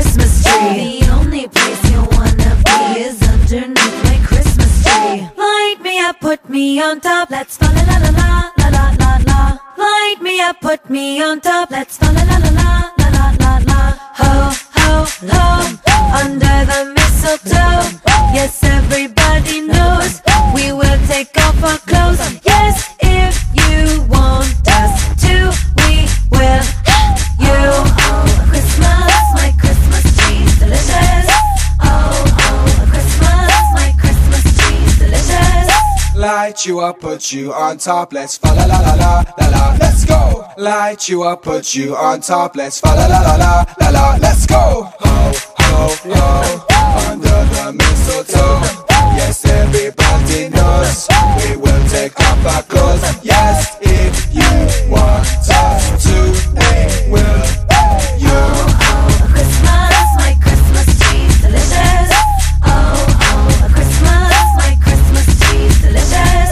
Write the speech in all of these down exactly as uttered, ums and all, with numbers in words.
Christmas tree. The only place you wanna be is underneath my Christmas tree. Light me up, put me on top, let's fa la la la la la la la la. Light me up, put me on top, let's fa la la la la la la la la. Ho, ho, ho, under the mistletoe. Yes, everybody knows we will take off our clothes. Yes, if you want us to, we will. You, oh, Christmas, my Christmas tree's delicious. Oh, oh, Christmas, my Christmas tree's delicious. Light you up, put you on top, let's fa la la la la la la. Let's go. Light you up, put you on top, let's fa la la la la la la. Let's go. Ho, ho, ho, under the mistletoe. Yes, everybody knows we will take off our clothes. Yes, if you want us to, we will. You, oh, Christmas, my Christmas tree's delicious. Oh, oh, Christmas, my Christmas tree's delicious.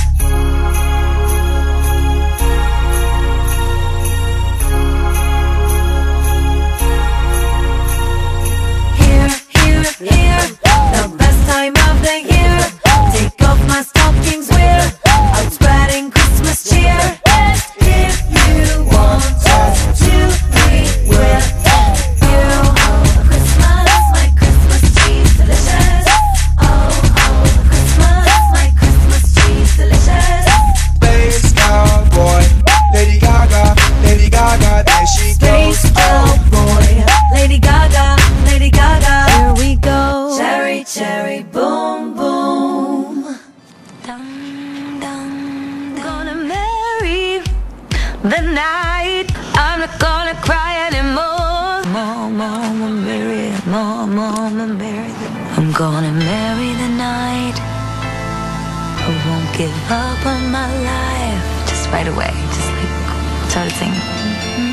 Here, here, here, the best time of the year. Take off my stockings, we're out spreading Christmas cheer. If you want us to, we will. You, oh, Christmas, my Christmas tree's delicious. Oh, oh, Christmas, my Christmas tree's delicious. Space cowboy, Lady Gaga, Lady Gaga, there she goes. Space cowboy, Lady Gaga, Lady Gaga. Here we go. Cherry, cherry, boom, boom. Dum, dum, gonna marry the night. I'm not gonna cry anymore. More, more, more, marry, more, more, more, marry. I'm gonna marry the night. I won't give up on my life. Just right away, just like started singing.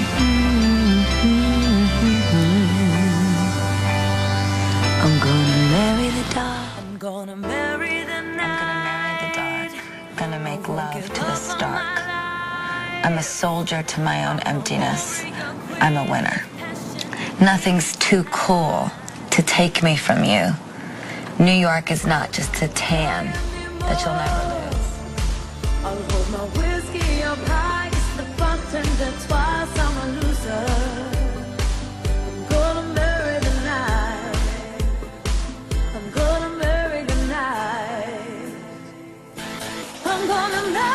I'm gonna marry the dark. I'm gonna marry the night. I'm gonna marry the dark. Gonna make love to the stark. I'm a soldier to my own emptiness. I'm a winner. Nothing's too cool to take me from you. New York is not just a tan that you'll never lose. I'll hold my whiskey up high. It's the bartender twice. I'm a loser. I'm gonna marry the night. I'm gonna marry the night. I'm gonna marry